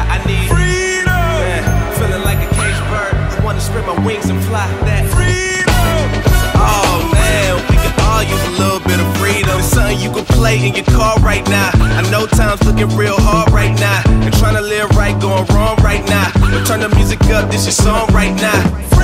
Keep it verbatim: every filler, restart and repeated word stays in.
I need freedom. Man, feeling like a caged bird. I wanna spread my wings and fly. That freedom. Oh man, we could all use a little bit of freedom. It's something you can play in your car right now. I know time's looking real hard right now, and trying to live right going wrong right now. But turn the music up, this your song right now.